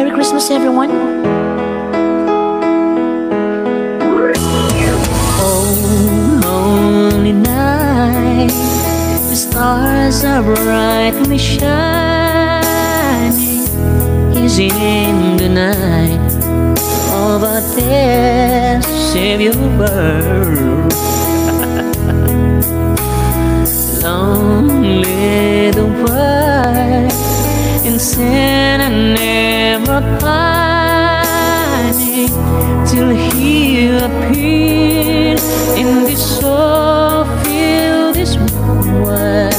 Merry Christmas, everyone. Oh, holy night, the stars are brightly shining. Is in the night of our dear Savior birth. Lonely the world in sin and never pining, till He appeared in this soul filled this world.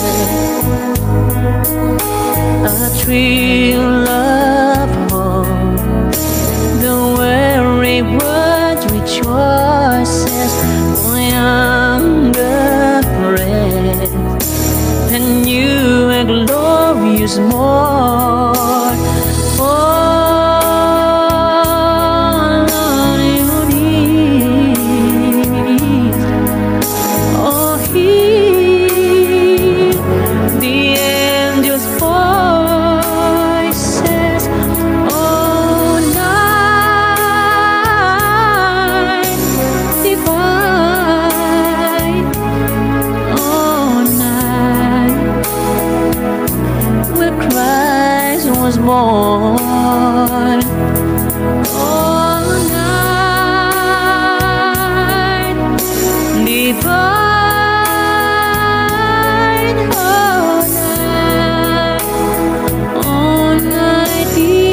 A tree of hope, the very word rejoices, for younger friend, and you a glorious morn. Fall on your knees, oh, hear the angels' voices, oh, night divine, oh, night where Christ was born. Oh, night divine, oh, night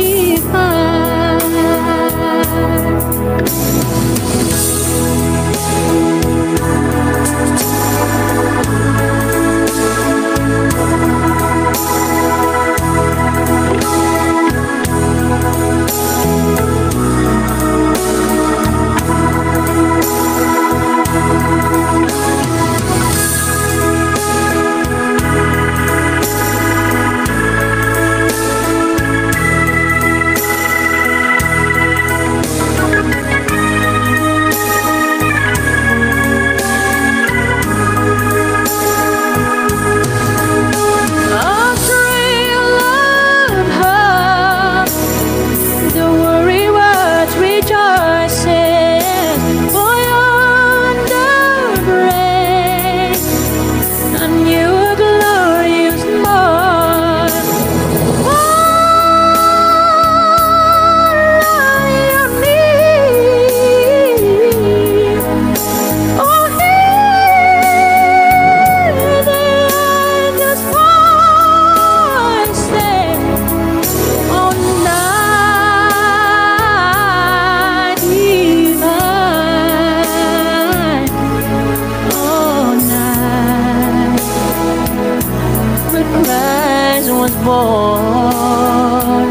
was born.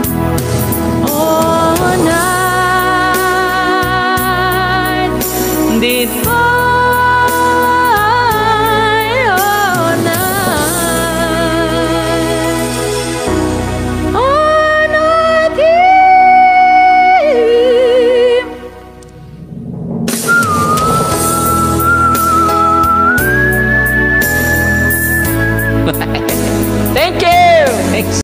Oh, night divine.